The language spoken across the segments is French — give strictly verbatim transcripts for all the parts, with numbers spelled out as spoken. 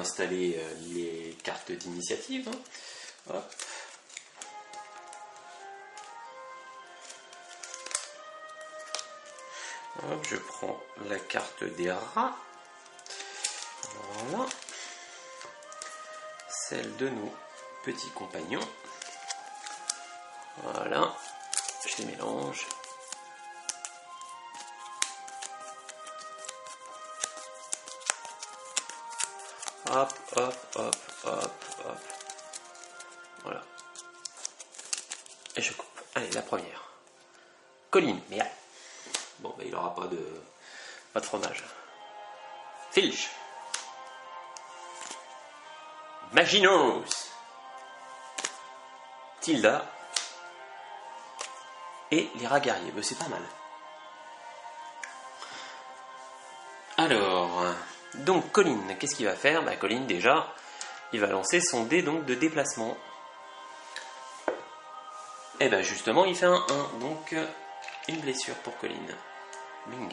installer euh, les cartes d'initiative. Hein. Hop. Hop, je prends la carte des rats. Voilà. Celle de nos petits compagnons. Voilà. Je les mélange. Hop, hop, hop, hop, hop. Voilà. Et je coupe. Allez, la première. Colline, mais ah. Bon, ben, il n'aura pas de, pas de fromage. Filch. Maginos. Tilda. Et les rats guerriers. Ben, c'est pas mal. Alors, donc Colline, qu'est-ce qu'il va faire? Ben, Colline, déjà, il va lancer son dé donc, de déplacement. Et ben justement, il fait un un. Donc, une blessure pour Colline. Bing.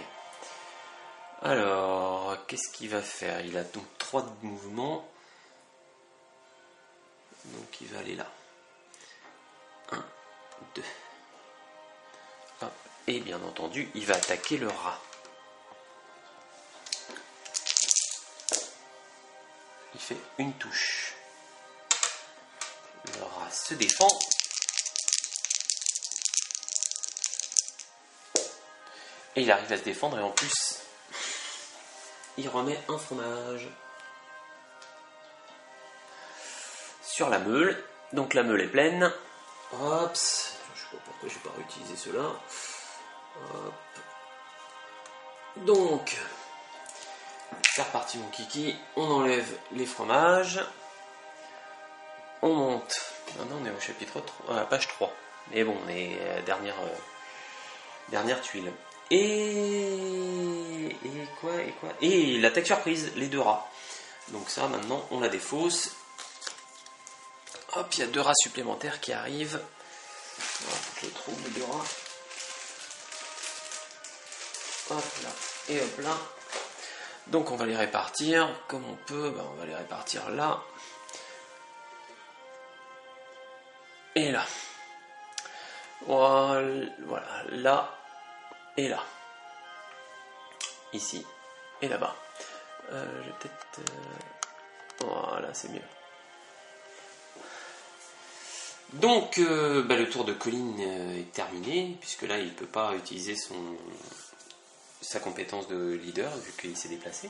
Alors, qu'est-ce qu'il va faire? Il a donc trois mouvements. Donc, il va aller là. un, deux. Hop. Et bien entendu, il va attaquer le rat. Il fait une touche. Le rat se défend. Et il arrive à se défendre et en plus, il remet un fromage sur la meule. Donc la meule est pleine. Hop. Je ne sais pas pourquoi je n'ai pas réutilisé cela. Hop. Donc, c'est reparti mon kiki. On enlève les fromages. On monte. Maintenant on est au chapitre trois, euh, page trois. Mais bon, on est à la dernière, euh, dernière tuile. Et... et quoi et quoi et l'attaque surprise, les deux rats. Donc ça, maintenant, on la défausse. Hop, il y a deux rats supplémentaires qui arrivent. Hop, je trouve les deux rats. Hop là, et hop là. Donc on va les répartir comme on peut. Ben, on va les répartir là. Et là. Voilà, là. Et là, ici, et là-bas. Euh, je vais peut-être... Euh... Voilà, c'est mieux. Donc, euh, bah, le tour de Colline euh, est terminé, puisque là, il ne peut pas utiliser son... sa compétence de leader, vu qu'il s'est déplacé.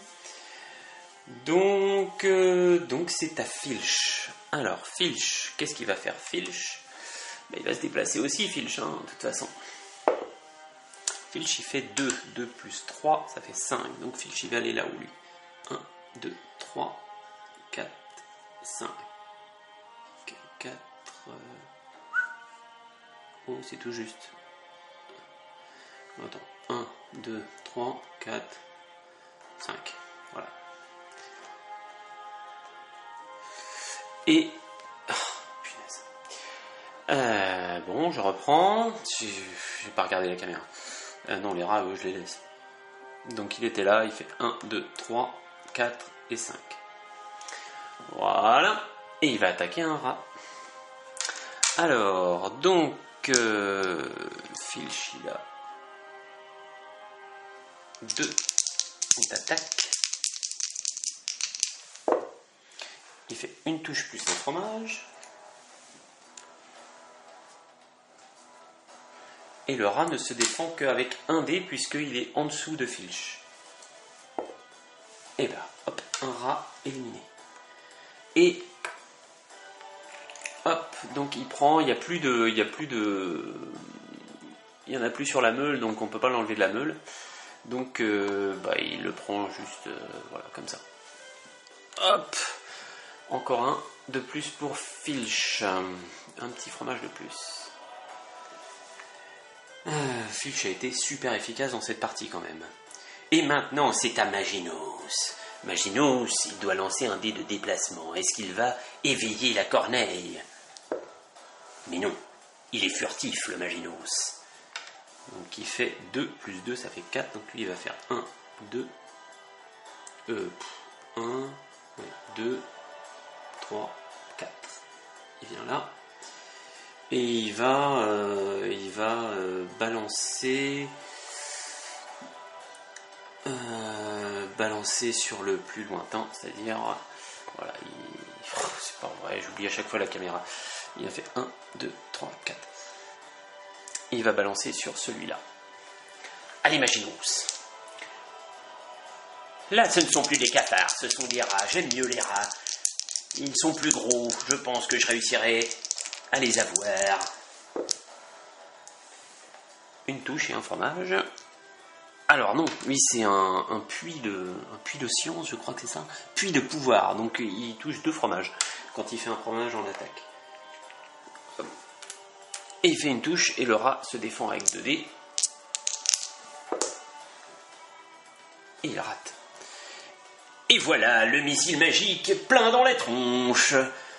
Donc, euh, donc c'est à Filch. Alors, Filch, qu'est-ce qu'il va faire, Filch? Bah, il va se déplacer aussi, Filch, hein, de toute façon. Filch il fait deux, deux plus trois, ça fait cinq. Donc Filch il va aller là où lui. un, deux, trois, quatre, cinq. quatre. Euh... Oh, c'est tout juste. Attends. un, deux, trois, quatre, cinq. Voilà. Et. Oh, punaise. Euh, bon, je reprends. Je n'ai pas regardé la caméra. Euh, non, les rats, eux, je les laisse. Donc il était là, il fait un, deux, trois, quatre et cinq. Voilà. Et il va attaquer un rat. Alors, donc, euh, Filch, il a deux. Il attaque. Il fait une touche plus un fromage. Et le rat ne se défend qu'avec un dé puisqu'il est en dessous de Filch. Et bah, hop, un rat éliminé. Et hop, donc il prend, il n'y a plus de, il y a plus de, il y en a plus sur la meule, donc on peut pas l'enlever de la meule. Donc euh, bah, il le prend juste, euh, voilà, comme ça. Hop, encore un de plus pour Filch, un petit fromage de plus. Euh, Filch a été super efficace dans cette partie quand même. Et maintenant c'est à Maginos. Maginos, il doit lancer un dé de déplacement. Est-ce qu'il va éveiller la corneille? Mais non, il est furtif le Maginos. Donc il fait deux plus deux, ça fait quatre. Donc lui il va faire un, deux, euh, un, deux, trois, quatre. Il vient là. Et il va, euh, il va euh, balancer, euh, balancer sur le plus lointain, c'est-à-dire, voilà, il, oh, c'est pas vrai, j'oublie à chaque fois la caméra. Il a fait un, deux, trois, quatre. Il va balancer sur celui-là. Allez, Maginous. Là, ce ne sont plus des cafards, ce sont des rats. J'aime mieux les rats. Ils sont plus gros. Je pense que je réussirai à les avoir. Une touche et un fromage. Alors non, oui, c'est un, un puits de, un puits de science, je crois que c'est ça. Puits de pouvoir. Donc il touche deux fromages quand il fait un fromage en attaque. Et il fait une touche et le rat se défend avec deux dés. Et il rate. Et voilà, le missile magique plein dans la tronche.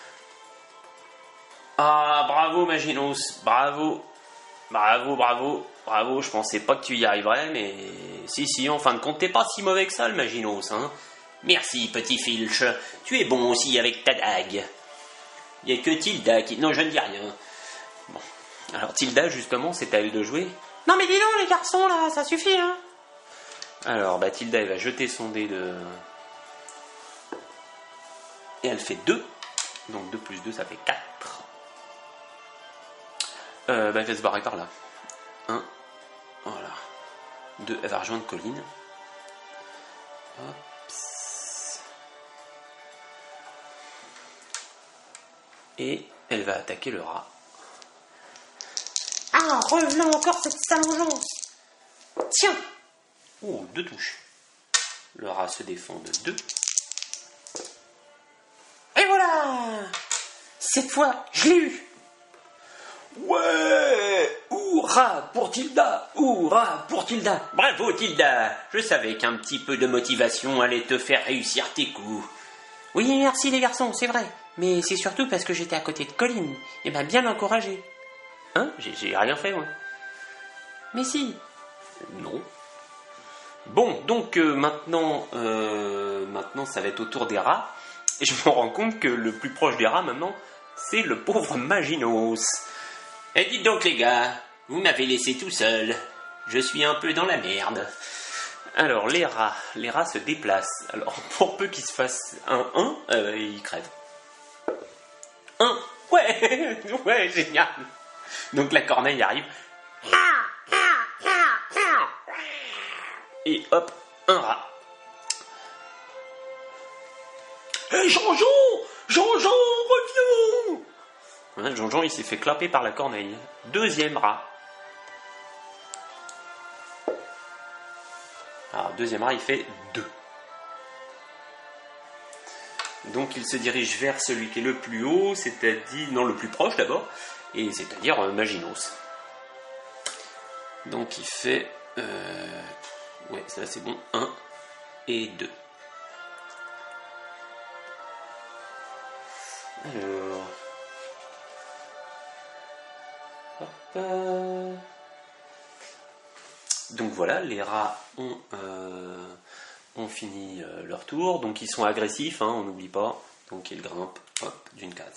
Ah, bravo Maginous, bravo. Bravo, bravo, bravo. Je pensais pas que tu y arriverais, mais si, si, en fin de compte, t'es pas si mauvais que ça, le Maginous, hein. Merci, petit Filch. Tu es bon aussi avec ta dague. Il n'y a que Tilda qui... Non, je ne dis rien. Bon. Alors, Tilda, justement, c'est à elle de jouer. Non, mais dis donc, les garçons, là, ça suffit, hein. Alors, bah, Tilda, elle va jeter son dé de... Et elle fait deux. Donc deux plus deux, ça fait quatre. Euh, bah, elle va se barrer par là. un. Voilà. deux, elle va rejoindre Colline. Hop. Et elle va attaquer le rat. Ah, revenons encore cette salongeance. Tiens. Oh, deux touches. Le rat se défend de deux. Et voilà. Cette fois, je l'ai eu. Ouais! Hurrah pour Tilda! Hurrah pour Tilda! Bravo Tilda! Je savais qu'un petit peu de motivation allait te faire réussir tes coups. Oui, merci les garçons, c'est vrai. Mais c'est surtout parce que j'étais à côté de Colline. Et m'a bien encouragé. Hein? J'ai, j'ai rien fait, moi. Mais si. Non. Bon, donc euh, maintenant, euh, maintenant, ça va être au tour des rats. Et je me rends compte que le plus proche des rats, maintenant, c'est le pauvre Maginous. Et dites donc les gars, vous m'avez laissé tout seul. Je suis un peu dans la merde. Alors, les rats, les rats se déplacent. Alors, pour peu qu'ils se fassent un un, euh, ils crèvent. un, ouais, ouais, génial. Donc la corneille arrive. Et hop, un rat. Hé, hey, Jean-Jean, Jean-Jean, reviens. Hein, Jean-Jean, il s'est fait clapper par la corneille. Deuxième rat. Alors, deuxième rat, il fait deux. Donc, il se dirige vers celui qui est le plus haut, c'est-à-dire, non, le plus proche d'abord, et c'est-à-dire euh, Maginous. Donc, il fait, euh, ouais, ça c'est bon, un et deux. Alors, hop. Donc voilà, les rats ont, euh, ont fini euh, leur tour, donc ils sont agressifs, hein, on n'oublie pas, donc ils grimpent, hop, d'une case.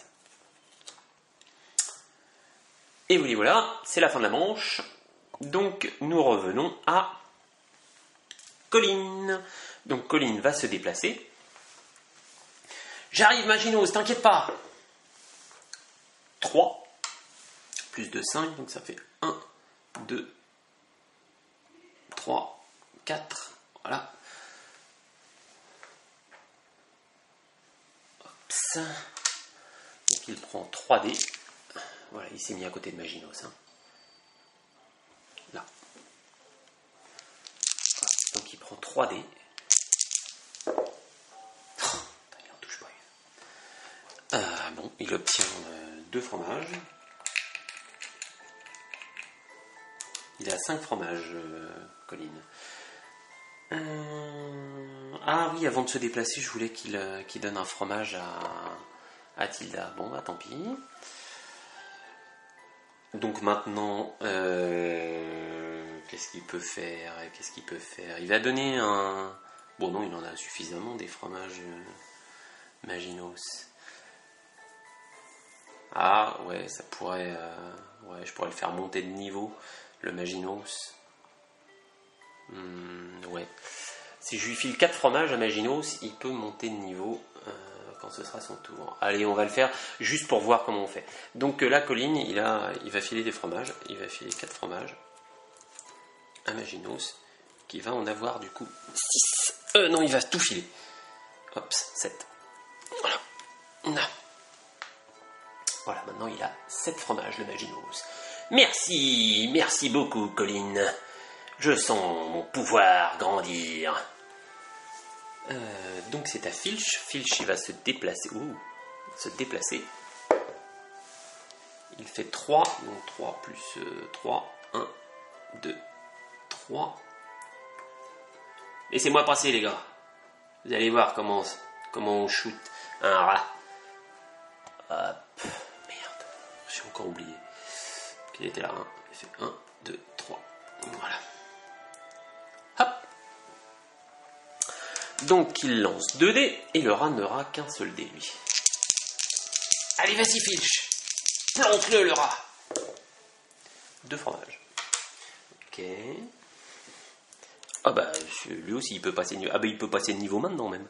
Et oui, voilà, c'est la fin de la manche, donc nous revenons à Colline. Donc Colline va se déplacer. J'arrive Maginous, t'inquiète pas. trois, plus de cinq, donc ça fait un, deux, trois, quatre, voilà. Ops. Donc il prend trois dés. Voilà, il s'est mis à côté de Maginous. Hein. Là. Donc il prend trois dés. Il en touche pas une. Euh, bon, il obtient euh, deux fromages. Il a cinq fromages, euh, Colline. Euh... Ah oui, avant de se déplacer, je voulais qu'il euh, qu'il donne un fromage à, à Tilda. Bon, bah tant pis. Donc maintenant, euh, qu'est-ce qu'il peut faire? Qu'est-ce qu'il peut faire? Il va donner un... Bon non, il en a suffisamment des fromages. Maginos. Ah, ouais, ça pourrait... Euh, ouais, je pourrais le faire monter de niveau, le Maginos. Hmm, ouais. Si je lui file quatre fromages à Maginos, il peut monter de niveau euh, quand ce sera son tour. Allez, on va le faire juste pour voir comment on fait. Donc là, Colline, il, a, il va filer des fromages. Il va filer quatre fromages à Maginos, qui va en avoir du coup six. Euh, non, il va tout filer. Hop, sept. Voilà. Non. Voilà, maintenant il a sept fromages, le Maginos. Merci, merci beaucoup, Colline. Je sens mon pouvoir grandir. Euh, donc c'est à Filch. Filch, il va se déplacer. Ouh, se déplacer. Il fait trois. Donc trois plus euh, trois. un, deux, trois. Laissez-moi passer, les gars. Vous allez voir comment, comment on shoot un rat. Hop. Merde. J'ai encore oublié. Qu'il était là. Hein. Il fait un, deux, trois. Voilà. Hop. Donc il lance deux dés et le rat n'aura qu'un seul dé, lui. Allez, vas-y, Filch. Plante-le, le rat. Deux fromages. Ok. Ah bah, lui aussi, il peut passer de niveau. Ah bah, il peut passer de niveau maintenant, même.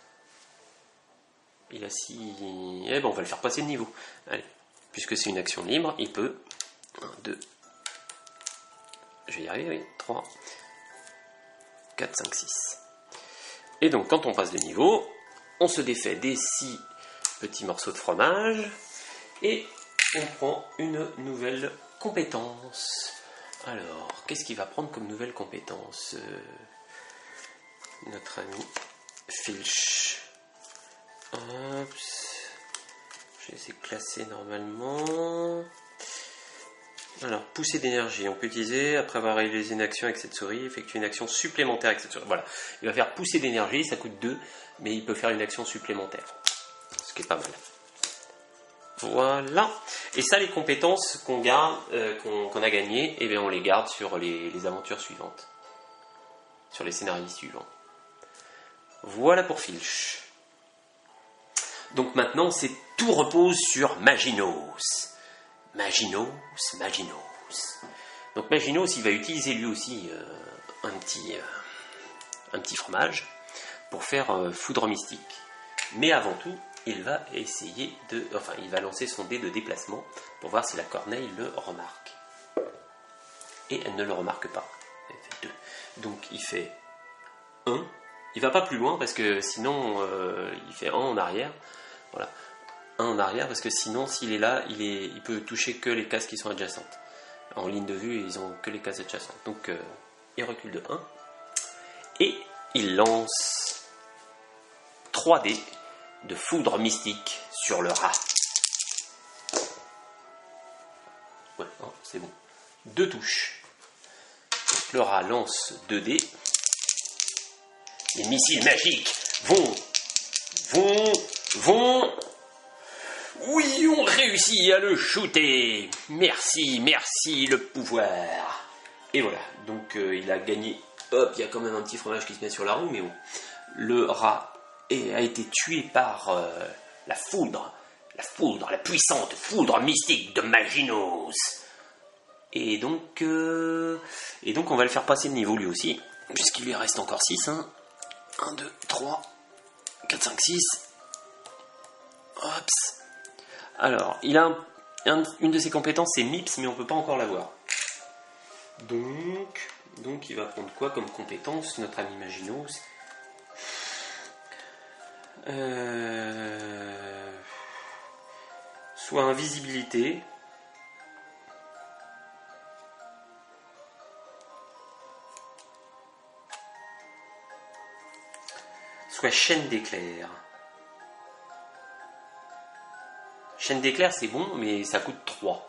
Il a six... Eh ben, on va le faire passer de niveau. Allez. Puisque c'est une action libre, il peut... un, deux... Je vais y arriver, oui. trois... quatre, cinq, six. Et donc, quand on passe de niveau, on se défait des six petits morceaux de fromage et on prend une nouvelle compétence. Alors, qu'est-ce qu'il va prendre comme nouvelle compétence euh, notre ami Filch. Hop. Je vais essayer de classer normalement. Alors, poussée d'énergie, on peut utiliser, après avoir réalisé une action avec cette souris, effectuer une action supplémentaire avec cette souris. Voilà, il va faire poussée d'énergie, ça coûte deux, mais il peut faire une action supplémentaire. Ce qui est pas mal. Voilà. Et ça, les compétences qu'on garde, euh, qu'on qu'on a gagnées, eh bien, on les garde sur les, les aventures suivantes. Sur les scénarios suivants. Voilà pour Filch. Donc maintenant, c'est tout repose sur Maginos. Maginos, Maginos. Donc Maginos, il va utiliser lui aussi euh, un, petit, euh, un petit fromage pour faire euh, foudre mystique. Mais avant tout, il va essayer de... Enfin, il va lancer son dé de déplacement pour voir si la corneille le remarque. Et elle ne le remarque pas. Elle fait deux. Donc il fait un. Il va pas plus loin parce que sinon, euh, il fait un en arrière. Voilà. un en arrière parce que sinon s'il est là il, est, il peut toucher que les cases qui sont adjacentes en ligne de vue ils ont que les cases adjacentes donc euh, il recule de un et il lance trois dés de foudre mystique sur le rat. Ouais, oh, c'est bon, deux touches. Le rat lance deux dés. Les missiles magiques vont vont vont Oui, on réussit à le shooter. Merci, merci le pouvoir. Et voilà, donc euh, il a gagné. Hop, il y a quand même un petit fromage qui se met sur la roue, mais bon. Le rat est, a été tué par euh, la foudre. La foudre, la puissante foudre mystique de Maginos. Et donc, euh, et donc on va le faire passer de niveau lui aussi, puisqu'il lui reste encore six. Hein. un, deux, trois, quatre, cinq, six. Hop. Alors, il a un, un, une de ses compétences, c'est Mips, mais on ne peut pas encore l'avoir. Donc, donc, il va prendre quoi comme compétence, notre ami Maginos euh, Soit invisibilité, soit chaîne d'éclairs. Chaîne d'éclairs, c'est bon, mais ça coûte trois.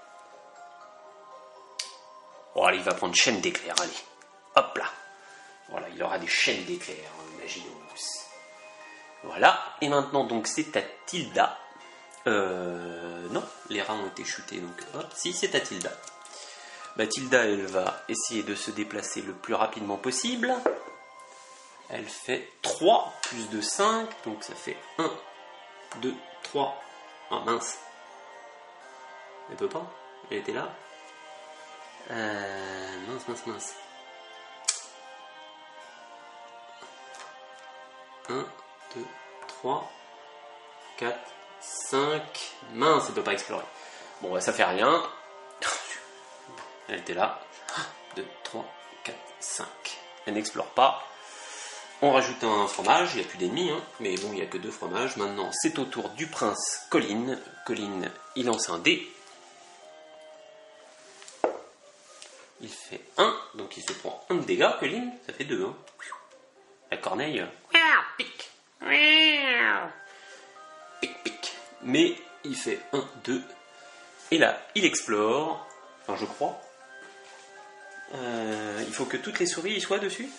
Bon, allez, il va prendre chaîne d'éclairs, allez. Hop là. Voilà, il aura des chaînes d'éclairs, Maginos. Voilà, et maintenant, donc, c'est à Tilda. Euh, non, les rats ont été chutés, donc, hop, si, c'est à Tilda. Bah, Tilda, elle va essayer de se déplacer le plus rapidement possible. Elle fait trois plus de cinq, donc ça fait un, deux, trois. Oh mince. Elle peut pas. Elle était là. Euh, mince, mince, mince. un, deux, trois, quatre, cinq. Mince, elle peut pas explorer. Bon, bah, ça fait rien. Elle était là. un, deux, trois, quatre, cinq. Elle n'explore pas. On rajoute un fromage, il n'y a plus d'ennemis, hein, mais bon, il n'y a que deux fromages. Maintenant, c'est au tour du prince Colin. Colin, il lance un dé. Il fait un, donc il se prend un de dégâts, Colin. Ça fait deux. Hein. La corneille, pique. Pique, pique. Mais il fait un, deux. Et là, il explore. Enfin, je crois. Euh, il faut que toutes les souris y soient dessus.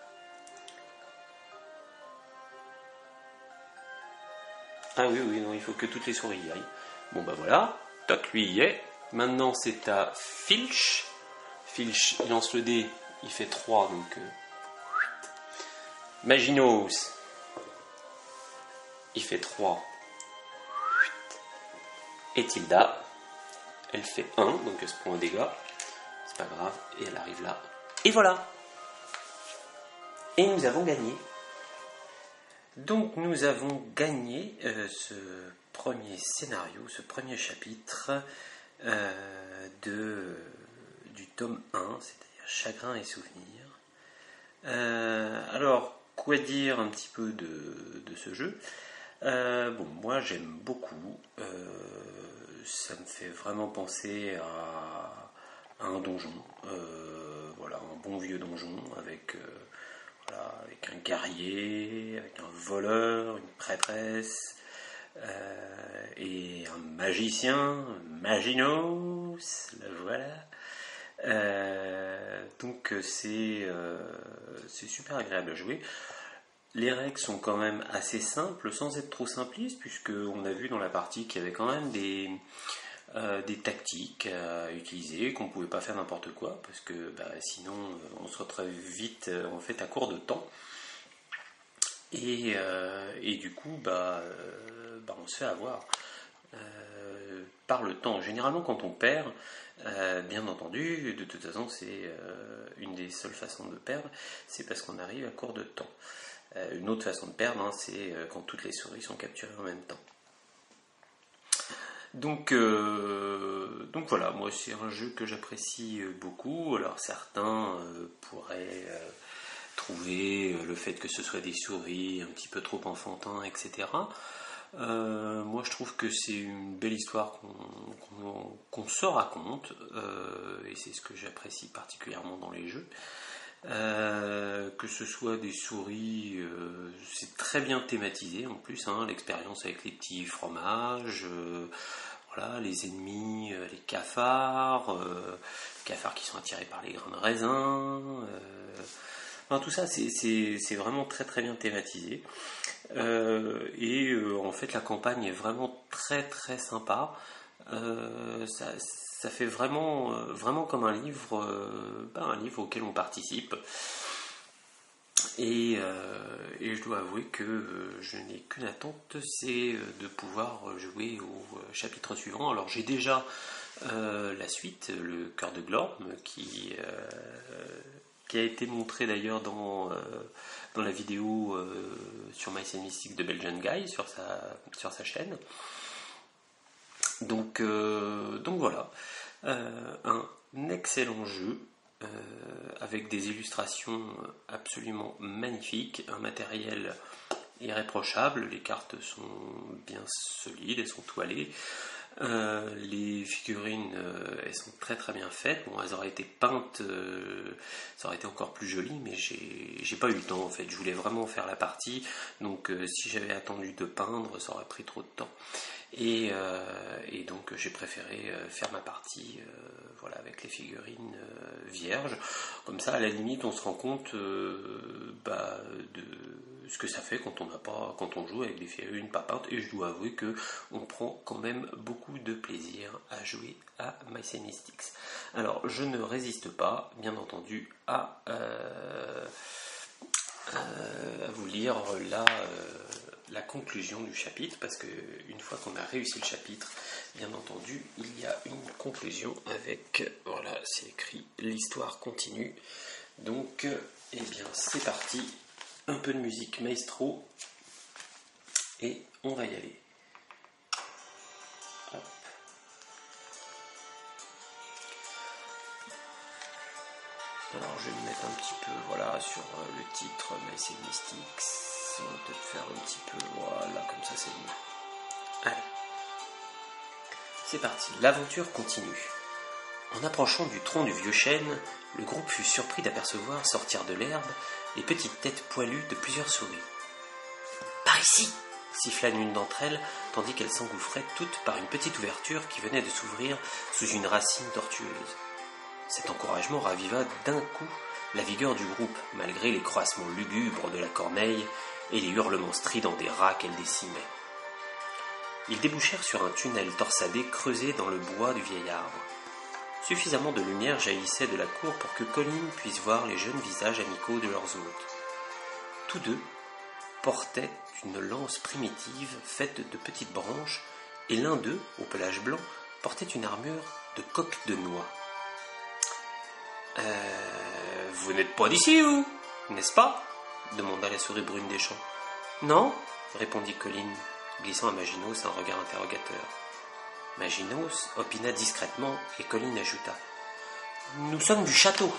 Ah oui, oui, non, il faut que toutes les souris y aillent. Bon, bah voilà. Toc, lui y est. Maintenant, c'est à Filch. Filch, il lance le dé. Il fait trois, donc... Euh... Maginos. Il fait trois. Et Tilda. Elle fait un, donc elle se prend un dégât. C'est pas grave. Et elle arrive là. Et voilà. Et nous avons gagné. Donc nous avons gagné euh, ce premier scénario, ce premier chapitre euh, de, du tome un, c'est-à-dire Chagrin et Souvenirs. Euh, alors, quoi dire un petit peu de, de ce jeu? euh, Bon, moi j'aime beaucoup. Euh, ça me fait vraiment penser à, à un donjon. Euh, voilà, un bon vieux donjon avec... Euh, Voilà, avec un guerrier, avec un voleur, une prêtresse, euh, et un magicien, Maginos, le voilà. Euh, donc c'est euh, c'est super agréable à jouer. Les règles sont quand même assez simples, sans être trop simplistes, puisqu'on a vu dans la partie qu'il y avait quand même des... Euh, des tactiques à utiliser, qu'on ne pouvait pas faire n'importe quoi, parce que bah, sinon euh, on se retrouve vite euh, en fait à court de temps. Et, euh, et du coup, bah, euh, bah, on se fait avoir euh, par le temps. Généralement, quand on perd, euh, bien entendu, de toute façon, c'est euh, une des seules façons de perdre, c'est parce qu'on arrive à court de temps. Euh, une autre façon de perdre, hein, c'est euh, quand toutes les souris sont capturées en même temps. Donc, euh, donc voilà, moi c'est un jeu que j'apprécie beaucoup. Alors certains euh, pourraient euh, trouver le fait que ce soit des souris un petit peu trop enfantin, et cetera. Euh, moi je trouve que c'est une belle histoire qu'on, qu'on, qu'on se raconte, euh, et c'est ce que j'apprécie particulièrement dans les jeux. Euh, que ce soit des souris, euh, c'est très bien thématisé en plus, hein, l'expérience avec les petits fromages, euh, voilà, les ennemis, euh, les cafards, euh, les cafards qui sont attirés par les grains de raisin, euh, enfin, tout ça c'est, c'est, c'est vraiment très très bien thématisé, euh, et euh, en fait la campagne est vraiment très très sympa, euh, ça, ça fait vraiment, euh, vraiment comme un livre, euh, ben, un livre auquel on participe. Et, euh, et je dois avouer que euh, je n'ai qu'une attente, c'est de pouvoir jouer au chapitre suivant. Alors j'ai déjà euh, la suite, le Cœur de Glorm, qui, euh, qui a été montré d'ailleurs dans, euh, dans la vidéo euh, sur Mice and Mystics de Belgian Guy, sur sa, sur sa chaîne. Donc, euh, donc voilà, euh, un excellent jeu euh, avec des illustrations absolument magnifiques, un matériel irréprochable, les cartes sont bien solides, elles sont toilées, euh, les figurines euh, elles sont très très bien faites, bon elles auraient été peintes, euh, ça aurait été encore plus joli, mais j'ai, j'ai pas eu le temps en fait, je voulais vraiment faire la partie, donc euh, si j'avais attendu de peindre ça aurait pris trop de temps. Et, euh, et donc j'ai préféré euh, faire ma partie euh, voilà, avec les figurines euh, vierges. Comme ça, à la limite, on se rend compte euh, bah, de ce que ça fait quand on, n'a pas, quand on joue avec des figurines pas peintes. Et je dois avouer qu'on prend quand même beaucoup de plaisir à jouer à Mice and Mystics. Alors, je ne résiste pas, bien entendu, à... Euh, euh, à vous lire là euh, la conclusion du chapitre, parce que une fois qu'on a réussi le chapitre, bien entendu, il y a une conclusion avec, voilà, c'est écrit, l'histoire continue. Donc, eh bien, c'est parti, un peu de musique maestro, et on va y aller. Hop. Alors, je vais me mettre un petit peu, voilà, sur le titre, mais c'est Mystics. On va peut-être faire un petit peu, voilà, comme ça c'est mieux. Allez. C'est parti, l'aventure continue. En approchant du tronc du vieux chêne, le groupe fut surpris d'apercevoir sortir de l'herbe les petites têtes poilues de plusieurs souris. « Par ici !» siffla l'une d'entre elles, tandis qu'elles s'engouffraient toutes par une petite ouverture qui venait de s'ouvrir sous une racine tortueuse. Cet encouragement raviva d'un coup la vigueur du groupe, malgré les croissements lugubres de la corneille et les hurlements stridents des rats qu'elle décimait. Ils débouchèrent sur un tunnel torsadé creusé dans le bois du vieil arbre. Suffisamment de lumière jaillissait de la cour pour que Colin puisse voir les jeunes visages amicaux de leurs hôtes. Tous deux portaient une lance primitive faite de petites branches, et l'un d'eux, au pelage blanc, portait une armure de coque de noix. Euh, vous n'êtes pas d'ici, vous, n'est-ce pas ? Demanda la souris brune des champs. Non, répondit Colin, glissant à Maginos un regard interrogateur. Maginos opina discrètement et Colin ajouta. Nous sommes du château.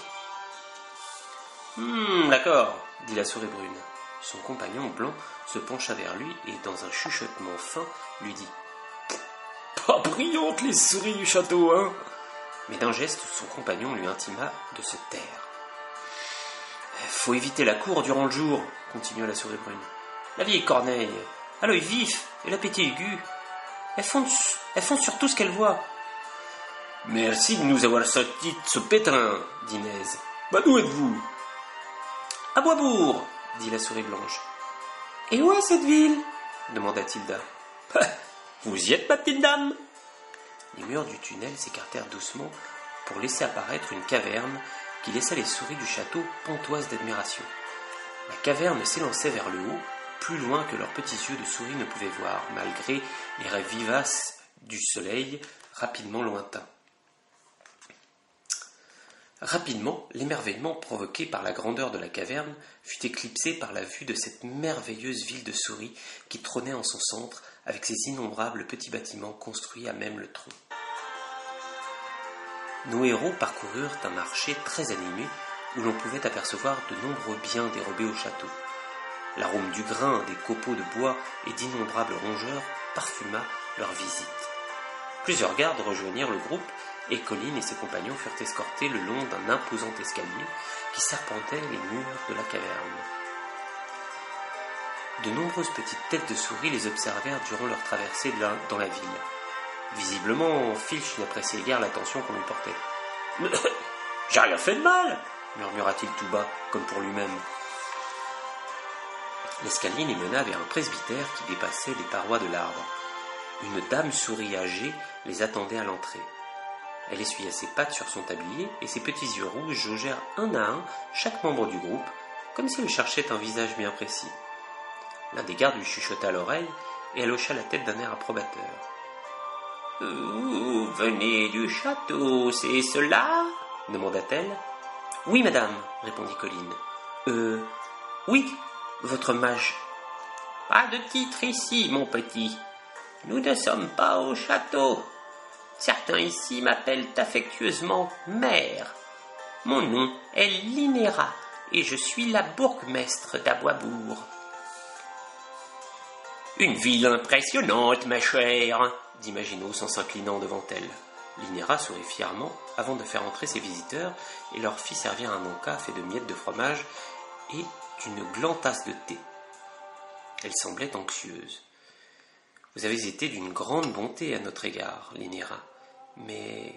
Hum, d'accord, dit la souris brune. Son compagnon blanc se pencha vers lui et, dans un chuchotement fin, lui dit. Pas brillantes les souris du château, hein ? Mais d'un geste, son compagnon lui intima de se taire. Faut éviter la cour durant le jour, continua la souris brune. La vieille corneille, à l'œil vif et l'appétit aigu, elles font, elles font sur tout ce qu'elles voient. Merci de nous avoir sorti de ce pétrin, dit Naise. Bah d'où êtes-vous ? À Boisbourg, dit la souris blanche. Et où est cette ville ? demanda Tilda. Vous y êtes, ma petite dame ? Les murs du tunnel s'écartèrent doucement pour laisser apparaître une caverne qui laissa les souris du château pontoises d'admiration. La caverne s'élançait vers le haut, plus loin que leurs petits yeux de souris ne pouvaient voir, malgré les rêves vivaces du soleil rapidement lointain. Rapidement, l'émerveillement provoqué par la grandeur de la caverne fut éclipsé par la vue de cette merveilleuse ville de souris qui trônait en son centre avec ses innombrables petits bâtiments construits à même le tronc. Nos héros parcoururent un marché très animé où l'on pouvait apercevoir de nombreux biens dérobés au château. L'arôme du grain, des copeaux de bois et d'innombrables rongeurs parfuma leur visite. Plusieurs gardes rejoignirent le groupe et Colin et ses compagnons furent escortés le long d'un imposant escalier qui serpentait les murs de la caverne. De nombreuses petites têtes de souris les observèrent durant leur traversée dans la ville. Visiblement, Filch n'appréciait guère l'attention qu'on lui portait. « J'ai rien fait de mal !» murmura-t-il tout bas, comme pour lui-même. L'escalier les mena vers un presbytère qui dépassait les parois de l'arbre. Une dame souris âgée les attendait à l'entrée. Elle essuyait ses pattes sur son tablier et ses petits yeux rouges jaugèrent un à un chaque membre du groupe, comme si elle cherchait un visage bien précis. L'un des gardes lui chuchota à l'oreille et elle hocha la tête d'un air approbateur. « Vous venez du château, c'est cela ?» demanda-t-elle. « Oui, madame, » répondit Colin. « Euh, oui, votre mage. »« Pas de titre ici, mon petit. Nous ne sommes pas au château. Certains ici m'appellent affectueusement mère. Mon nom est Linéra et je suis la bourgmestre d'Aboisbourg. »« Une ville impressionnante, ma chère, » dit Maginos en s'inclinant devant elle. Linéra sourit fièrement avant de faire entrer ses visiteurs et leur fit servir un encas fait de miettes de fromage et d'une grande tasse de thé. Elle semblait anxieuse. « Vous avez été d'une grande bonté à notre égard, Linéra, mais... »«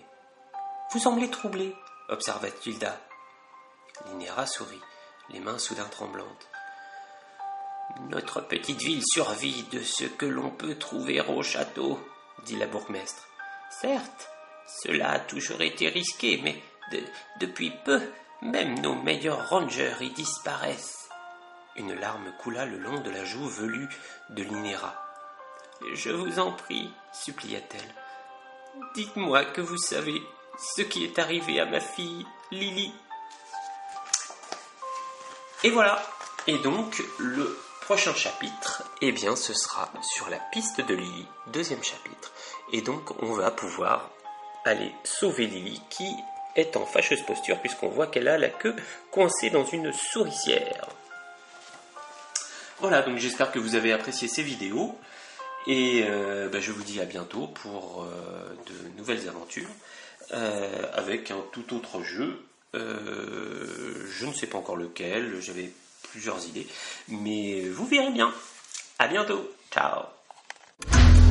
Vous semblez troublée, » observa Tilda. Linéra sourit, les mains soudain tremblantes. « Notre petite ville survit de ce que l'on peut trouver au château, » dit la bourgmestre. « Certes, cela a toujours été risqué, mais de, depuis peu, même nos meilleurs rangers y disparaissent. Une larme coula le long de la joue velue de Linéra. « Je vous en prie, supplia-t-elle, dites-moi que vous savez ce qui est arrivé à ma fille, Lily. » Et voilà. Et donc, le prochain chapitre, eh bien, ce sera sur la piste de Lily, deuxième chapitre. Et donc, on va pouvoir aller sauver Lily, qui est en fâcheuse posture, puisqu'on voit qu'elle a la queue coincée dans une souricière. Voilà, donc j'espère que vous avez apprécié ces vidéos. Et euh, bah, je vous dis à bientôt pour euh, de nouvelles aventures, euh, avec un tout autre jeu. Euh, je ne sais pas encore lequel, j'avais plusieurs idées, mais vous verrez bien. À bientôt, ciao.